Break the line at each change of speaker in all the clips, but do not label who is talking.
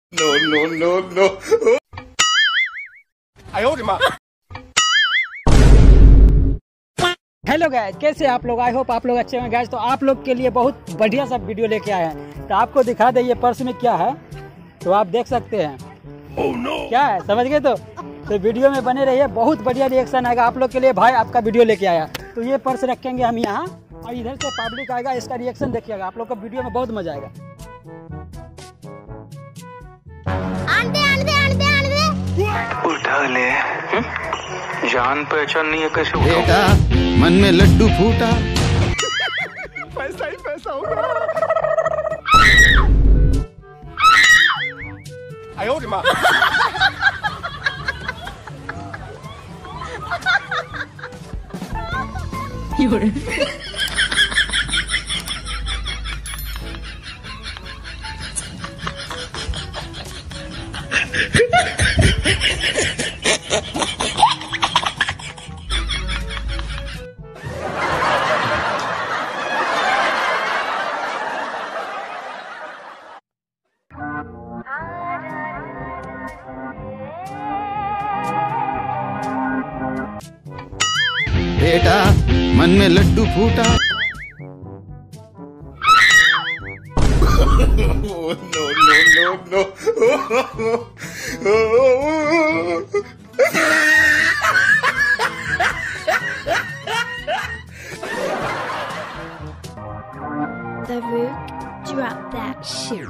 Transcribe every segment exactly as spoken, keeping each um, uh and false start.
No, no, no, no. I hold him up.
Hello guys, कैसे आप लोग? I hope आप लोग अच्छे हैं गाइस। तो आप लोग के लिए बहुत बढ़िया सा वीडियो लेके आए हैं। तो आपको दिखा दे ये पर्स में क्या है, तो आप देख सकते हैं। oh, no. क्या है समझ गए? तो तो वीडियो में बने रहिए, बहुत बढ़िया रिएक्शन आएगा आप लोग के लिए। भाई आपका वीडियो लेके आया, तो ये पर्स रखेंगे हम यहाँ और इधर से पब्लिक आएगा, इसका रिएक्शन देखिएगा। आप लोग का वीडियो में बहुत मजा आएगा।
आंदे, आंदे, आंदे, आंदे।
उठा ले, जान पहचान नहीं है कैसे
बेटा मन में लड्डू फूटा।
पैसा ही पैसा होगा। I hold him up.
बेटा मन में लड्डू फूटा।
Oh, no, no, no, no.
The Rook, drop that shit.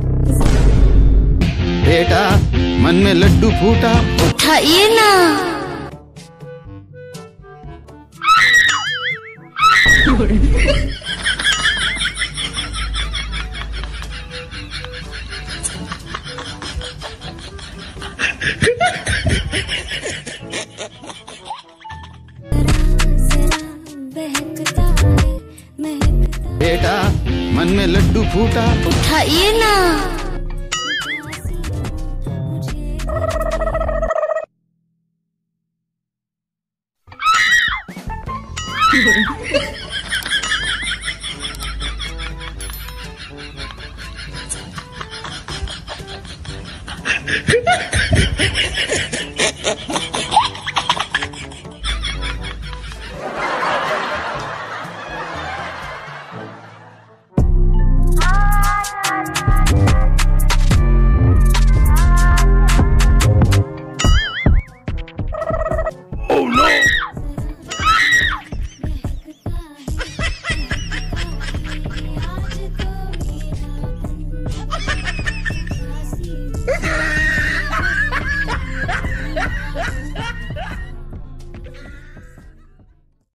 बेटा मन में लड्डू फूटा।
उठाइए ना।
बेटा मन में लड्डू फूटा।
उठाइए ना।
Ha